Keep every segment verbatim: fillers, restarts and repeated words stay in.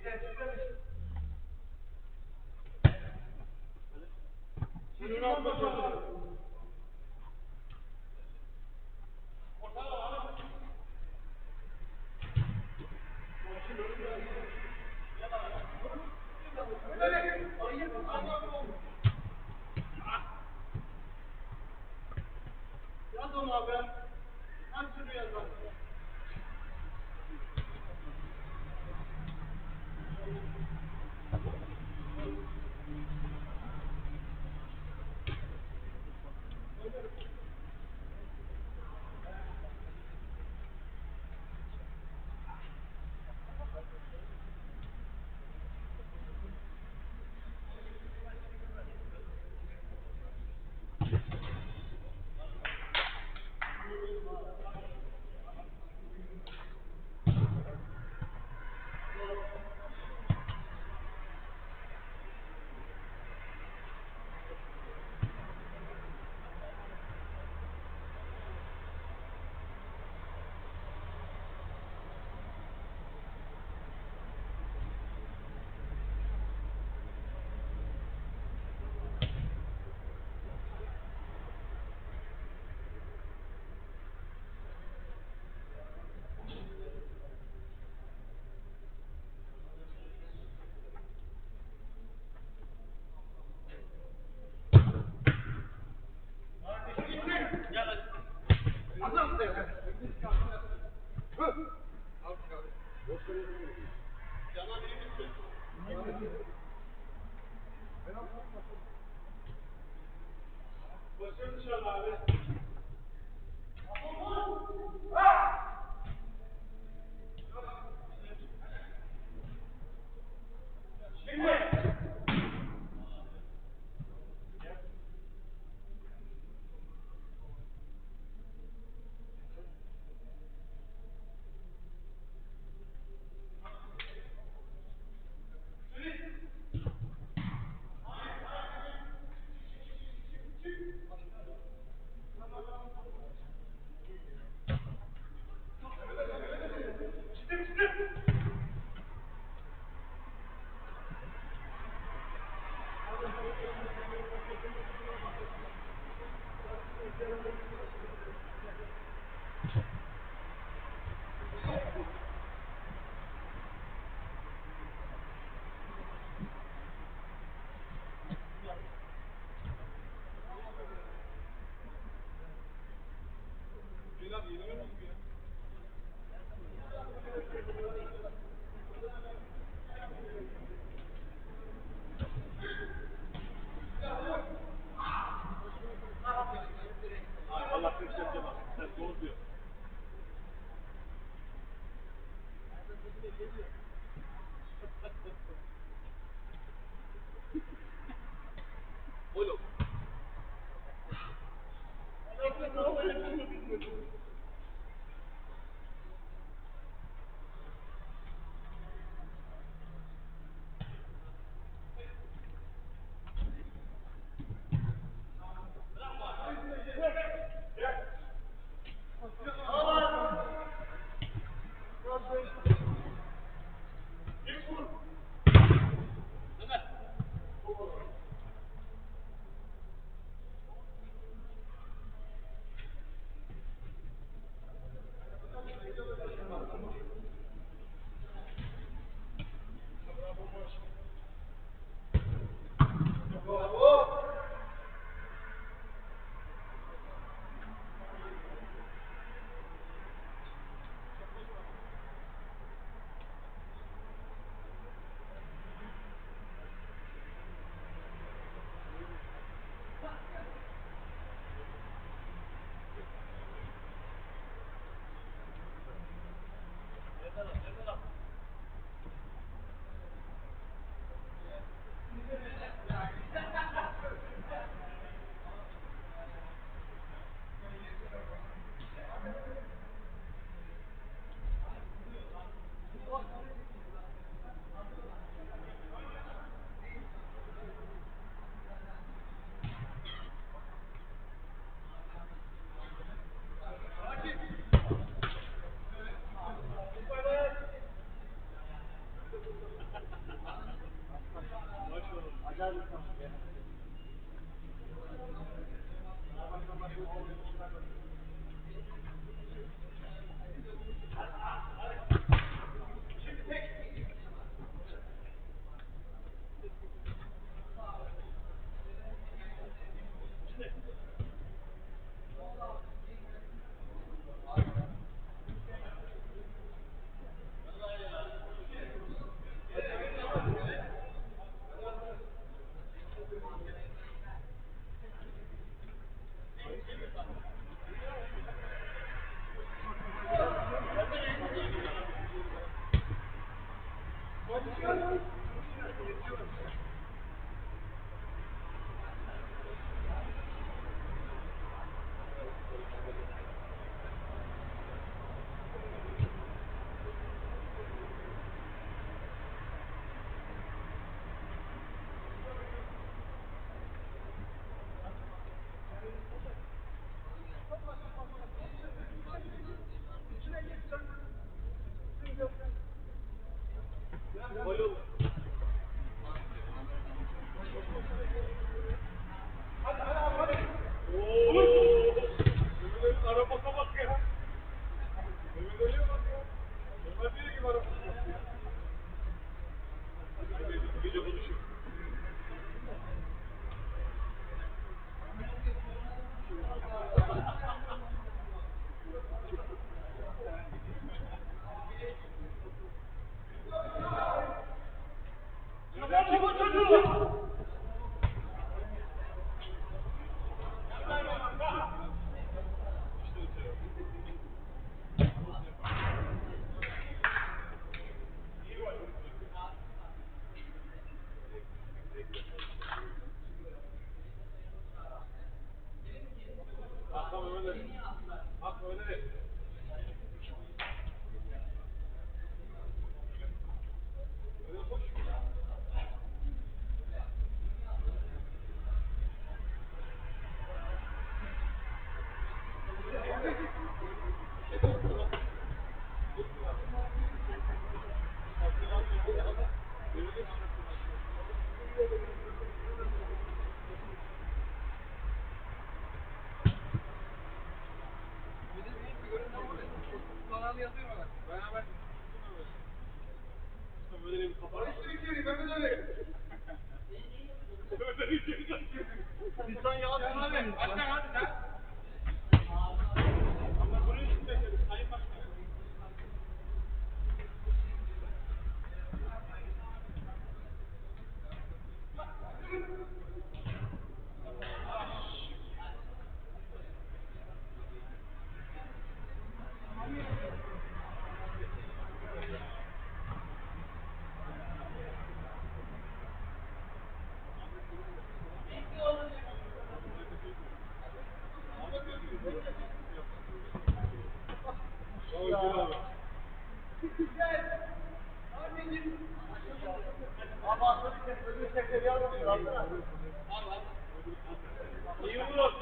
Yaz onu abi. Hem sürü yazar. Başını dışarı abi. Şimdi. Allah bir şey yapamaz. Sen doğru diyor. Oğlum. Gece konuşuyor. İnsan yalan abi. Başkan hadi sen. Ama buraya şimdi bekledim. Sayın Başkan. İyi olur.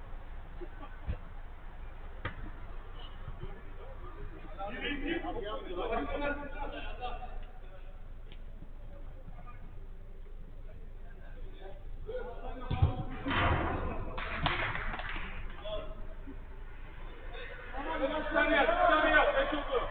Bir tane yap, bir tane yap. Beş oldu.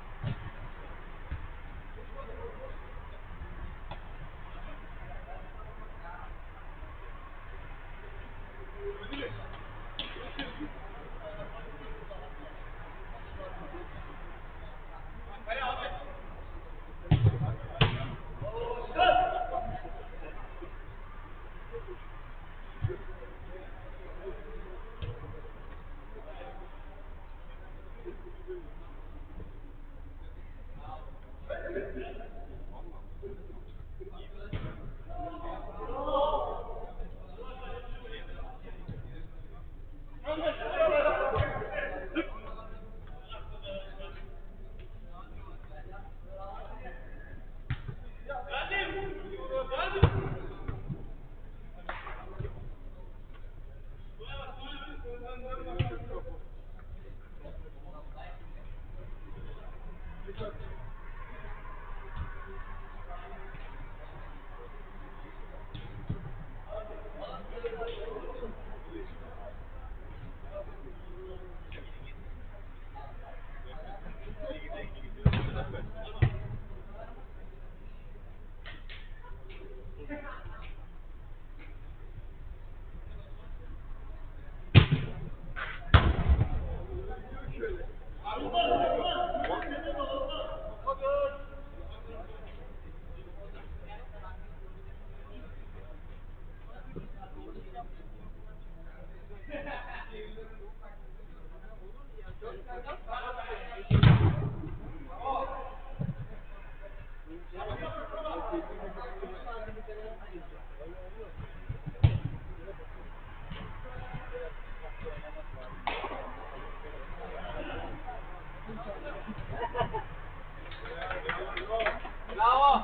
Bravo.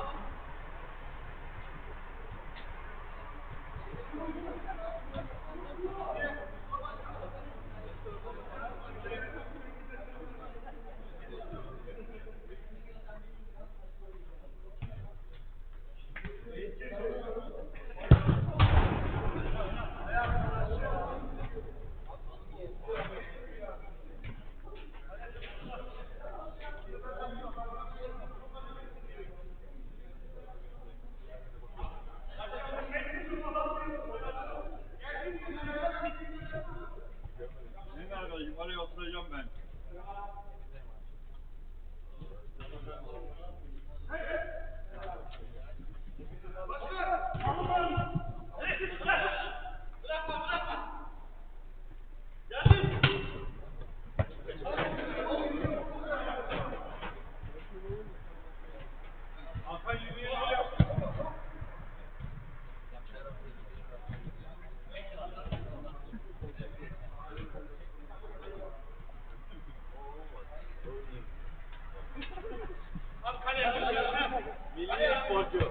Abi kale yapacağız. Milli sporcu.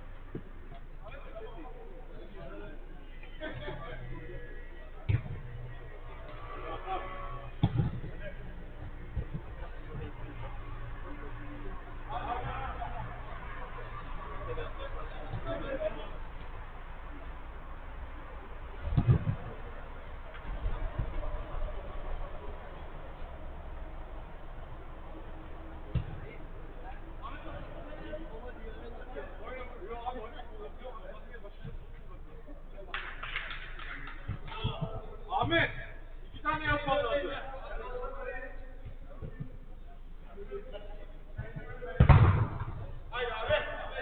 Ahmet, iki tane yapman lazım. Hayır abi.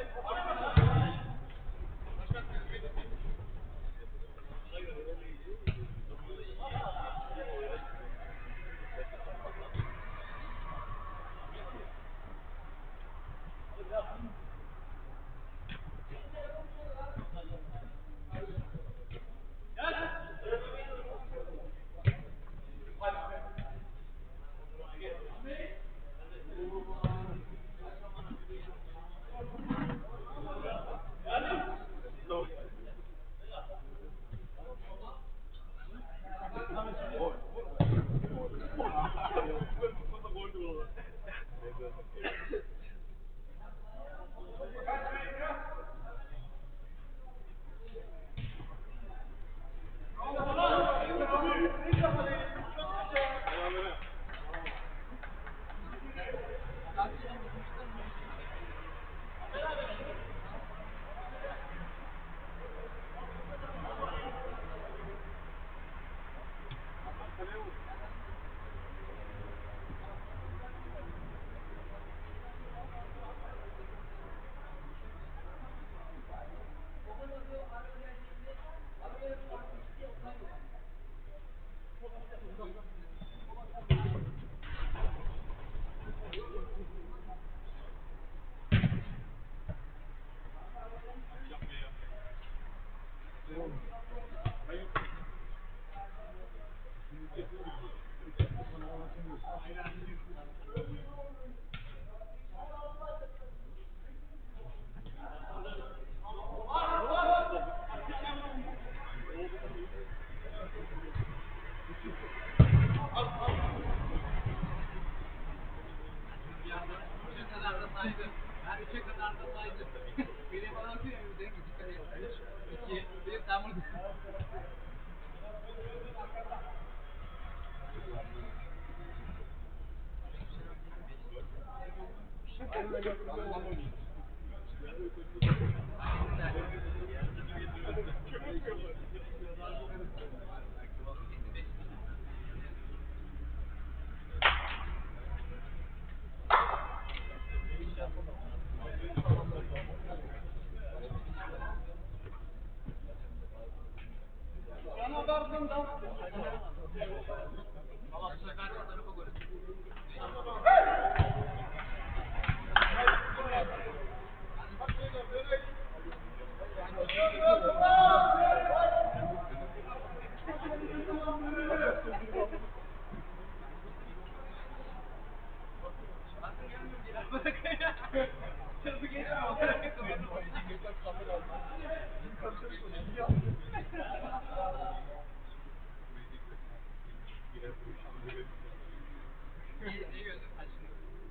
Ben üçe kadar da saydım. Beni bana atıyor ya, dedim ki dikkat et. Üç, iki, bir, sen buradasın. Ama bu sefer de tarafa gol. Tarafı geçmiyor. İyi gözüm açtı.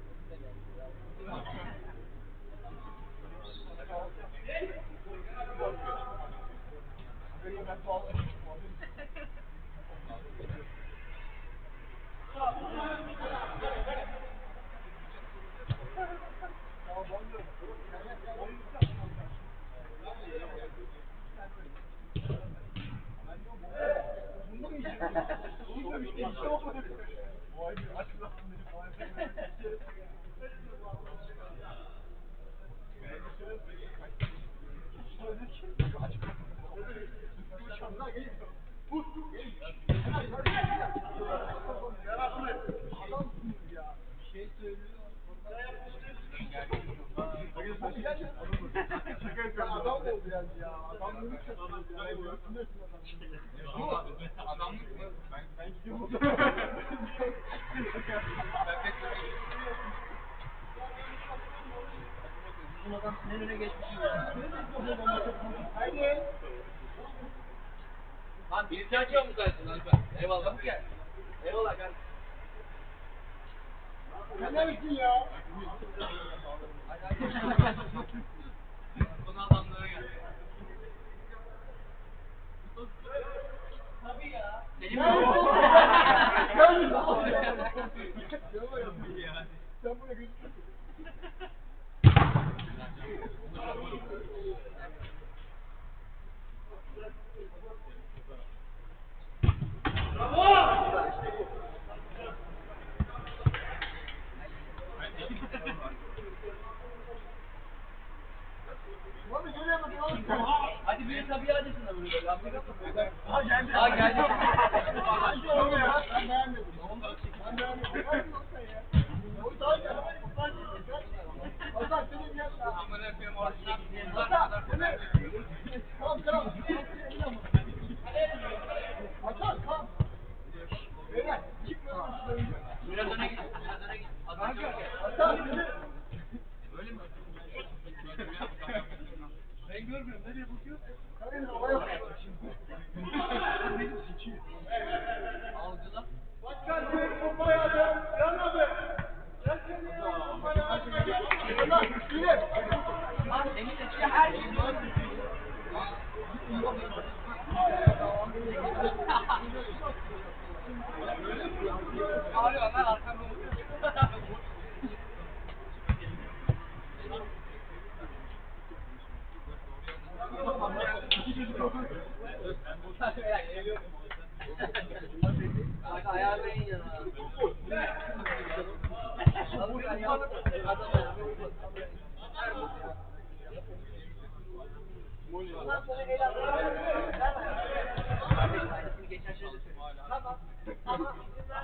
Adam oldu yani ya. Adam bunu Adamlık mı? Ben, ben gidiyorum. Ben pek adam senin önüne geçmişim ya. Haydi. Lan bir iki açıyor mu sayesinde Alper? Eyvallah. Çabuk gel. Eyvallah gel. Sen neresin ya? Bunu adamlara gel. Tabii ya. Senin mi? Sen buraya gözüküyorsun. Abi görüyor musun? Hadi biri tabii adetsin de böyle. Ha geldi. Ha geldi. Hadi oğlum ya. Ben beğenmedim. Ben beğenmedim. O daha iyi. Hasan senin gel. Amına koyayım orijinal. Hasan senin. Tamam tamam. Hasan kalk. Beyler çıkmıyor musun? Biraz öne git. Biraz öne git. Hasan çok gel. Hasan senin. Öyle mi? Ben görmüyorum. Nereye bakıyorsun? Karın havaya bak. Algıla. Başkan senin topa yardım. Yan abi. Gel senin topa yardım. Hasan üstüne. Lan seni seçiyor her şey. Ağrıyor lan arkamda. Hadi ayarlayın ya. Ondan sonra el alır. Aynısını geçen şeyde söyledim. Tamam. Tamam.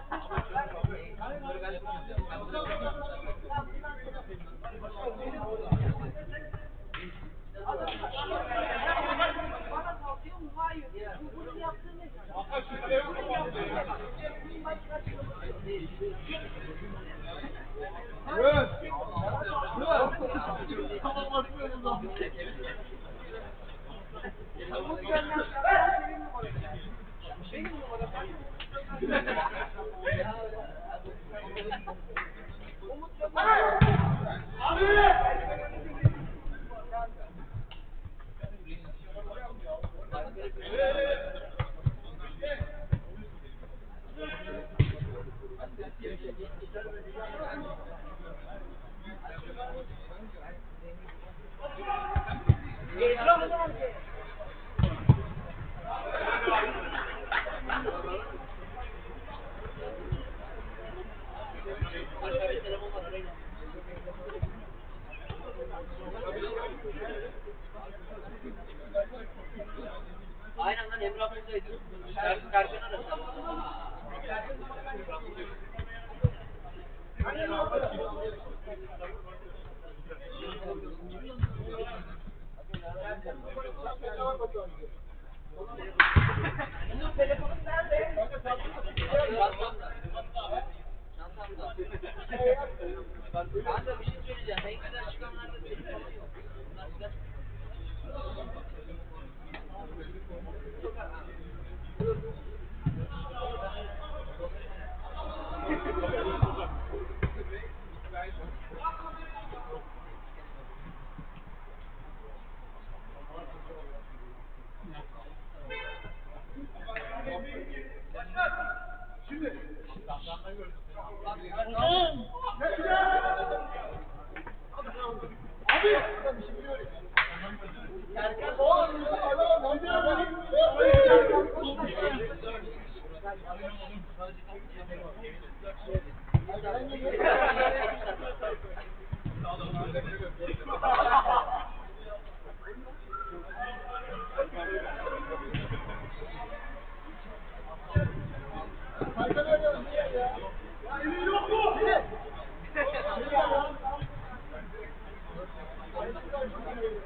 Bana kalkıyor mu? Hayır. Bu bunu yaptığın ne? Evet. Evet. Tamam bakıyorum da. Benim numaram. Umut yok. Aynen lan Emrah buradaydı. Serkan arası. Bunun telefonu nerede? Çantamda. Çantamda. Kanka bir şey söyleyeceğim. En güzel çıkanlarda telefonu yok. Nasıl? Şimdi. Abi. Bir şey biliyorum. Serkan Oğlum ya adam hadi hadi. Yok mu?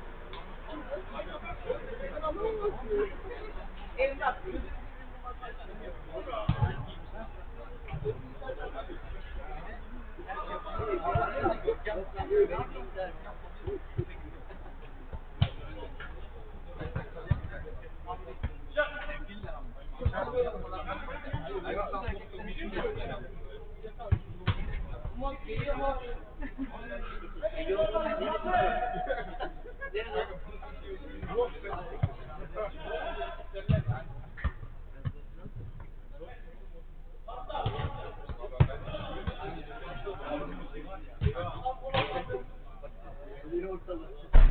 Bir ortalığı.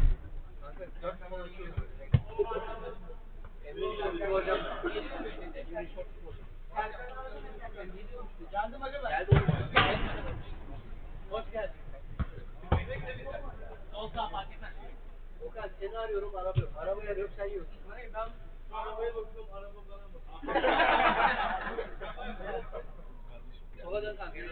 Geldim hocam ben. Geldi. Hoş geldin. Olsa fark etmez. Okan seni arıyorum aramıyorum. Arabayı arıyorum sen yiyorsun. Hayır ben Arabaya bakıyorum, araba bana bakıyor. Sola dön kanka.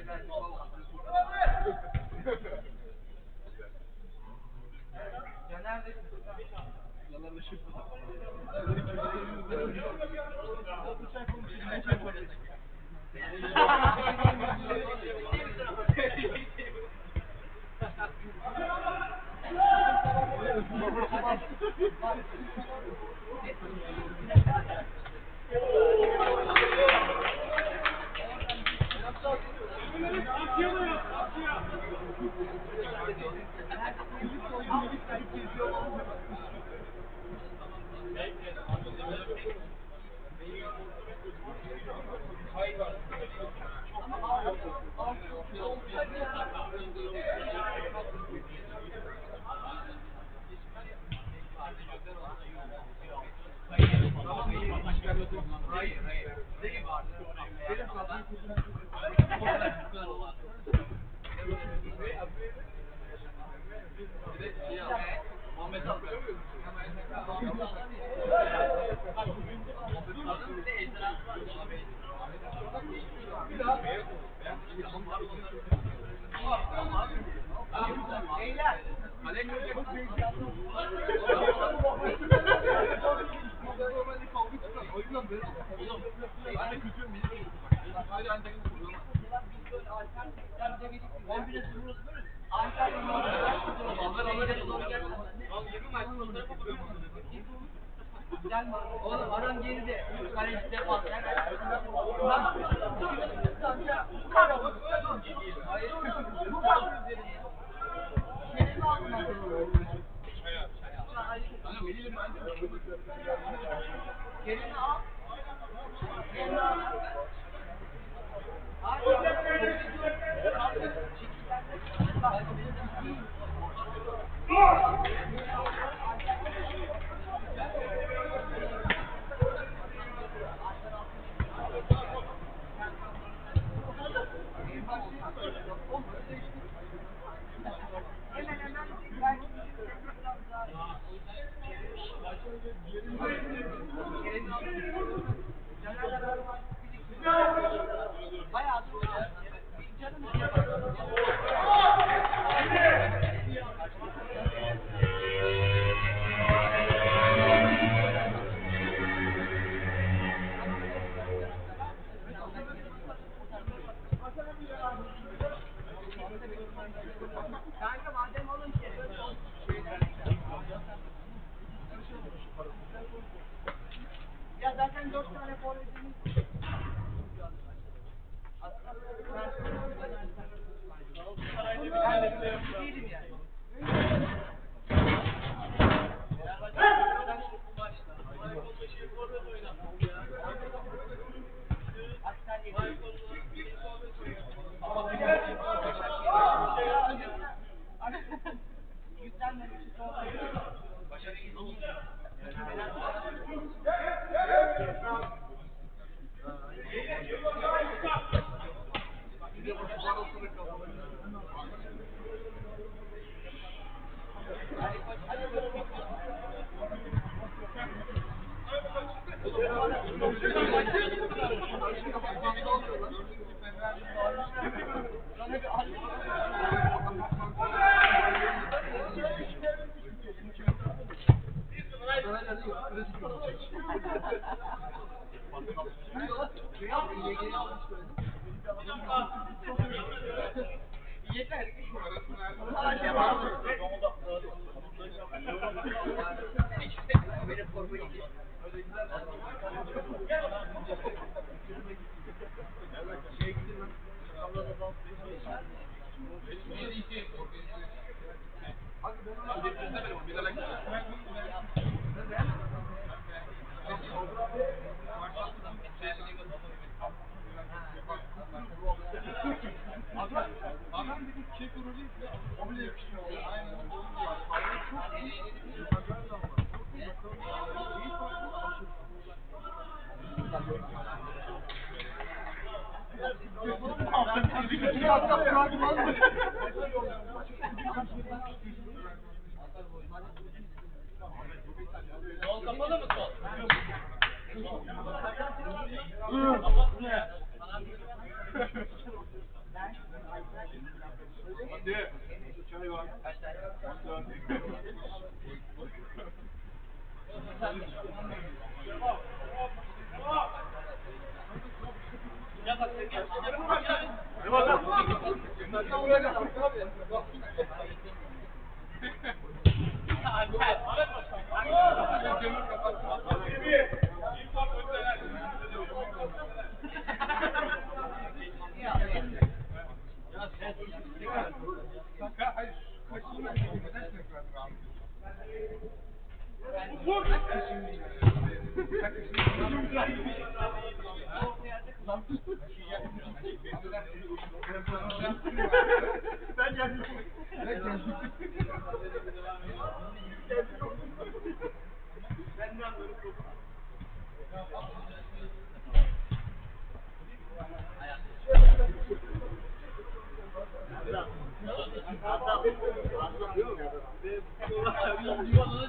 ya neredesin? Yalanla şık. Hayır hayır. Ne gibi vardı? Benim falan. Bu kadar olmaz. Bir de şey yap. Muhammed al. Adın bir de ejderhası var. Beyler. Kalem yok. Oyundan böyle. Oğlum. Ben de küçüğüm bilirim. Sadece aynı takımı kullanamam. On bire sıfır olsun böyle. Oğlum adam geride. Kaleci defans. Hayır. Bu kadar üzerine. Senin ağzına. Kanka Melih'le ben de Gelini al. Gelini al. Bayağı kanka madem alın ki. Ya zaten dört tane forvetimiz. Ben değilim yani. Yeter. Benim formayı Adam Şey kuruluyuz ya. O bile yakışmıyor. Aynen. Çok iyi. Sol kapalı mı sol? Hadi. Çay var. Kaç tane? Ya bak sen gel. Ne var lan? Ben geldim. Ben geldim. Ben de anlarım. Yuvalı